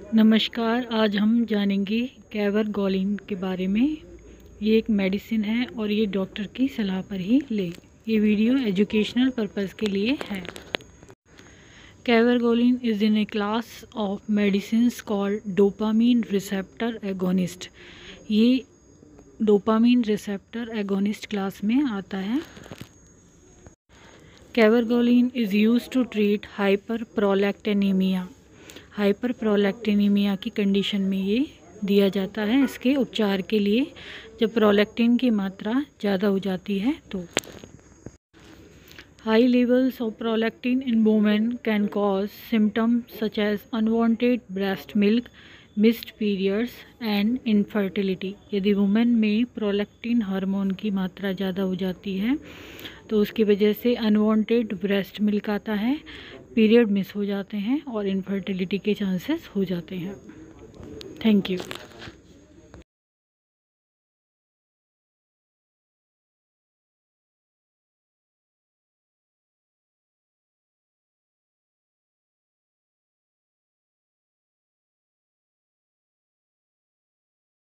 नमस्कार। आज हम जानेंगे कैवरगोलिन के बारे में। ये एक मेडिसिन है और ये डॉक्टर की सलाह पर ही लें। ये वीडियो एजुकेशनल पर्पस के लिए है। Cabergoline is in a class of medicines called dopamine receptor agonist. ये डोपामीन रिसेप्टर एगोनिस्ट क्लास में आता है। Cabergoline is used to treat hyperprolactinemia. Hyperprolactinemia की कंडीशन में ये दिया जाता है, इसके उपचार के लिए, जब प्रोलैक्टिन की मात्रा ज़्यादा हो जाती है तो। High levels of prolactin in women can cause symptoms such as unwanted breast milk, missed periods and infertility. यदि वुमेन में प्रोलैक्टिन हार्मोन की मात्रा ज़्यादा हो जाती है तो उसकी वजह से अनवांटेड ब्रेस्ट मिल्क आता है, पीरियड मिस हो जाते हैं और इनफर्टिलिटी के चांसेस हो जाते हैं। Thank you.